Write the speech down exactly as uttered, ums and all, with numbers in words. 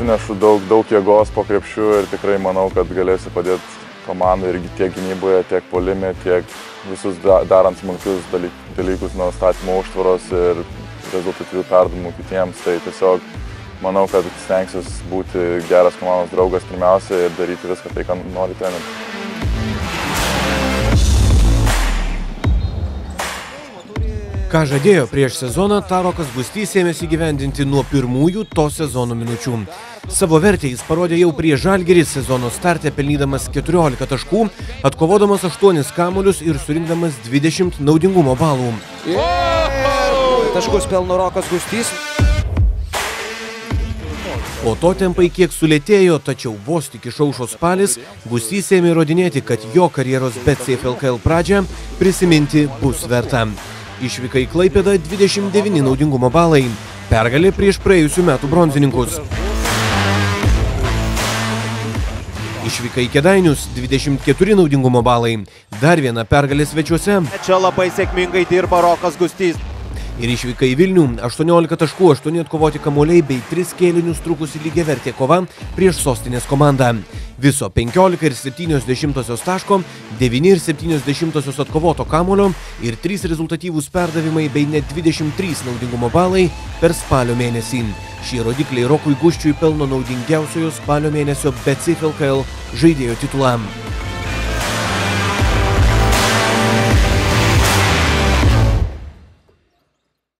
įnešu daug, daug jėgos po krepšiu ir tikrai manau, kad galėsiu padėti komandai ir tiek gynyboje, tiek puolime, tiek visus darant smulkius dalykus nuo statymo užtvaros ir rezultatyvių perdavimų kitiems. Tai tiesiog manau, kad stengsiuosi būti geras komandos draugas pirmiausia ir daryti viską tai, ką nori treneris. Ką žadėjo prieš sezoną, tą Rokas Gustys ėmėsi įgyvendinti nuo pirmųjų to sezono minučių. Savo vertę jis parodė jau prieš Žalgirį sezono starte, pelnydamas keturiolika taškų, atkovodamas aštuonis kamuolius ir surinkdamas dvidešimt naudingumo balų. Ir taškus pelno Rokas Gustys. Po to tempai kiek sulėtėjo, tačiau vos tik išaušo spalis, Gustys ėmė įrodinėti, kad jo karjeros BetSafe L K L pradžią prisiminti bus verta. Išvyka į Klaipėdą dvidešimt devyni naudingumo balai. Pergalė prieš praėjusių metų bronzininkus. Išvyka į Kėdainius dvidešimt keturi naudingumo balai. Dar viena pergalė svečiuose. Čia labai sėkmingai dirba Rokas Gustys. Ir išvyka į Vilnių aštuoniolika taškų, aštuoni atkovoti kamuoliai bei tris kėlinius trukusi lygiavertė kova prieš sostinės komandą. Viso penkiolika ir septynios dešimtosios taško, devyni ir septynios dešimtosios atkovoto kamuolio ir trys rezultatyvūs perdavimai bei net dvidešimt trys naudingumo balai per spalio mėnesį. Šie rodikliai Rokui Guščiui pelno naudingiausiojo spalio mėnesio BetSafe L K L žaidėjo titulą.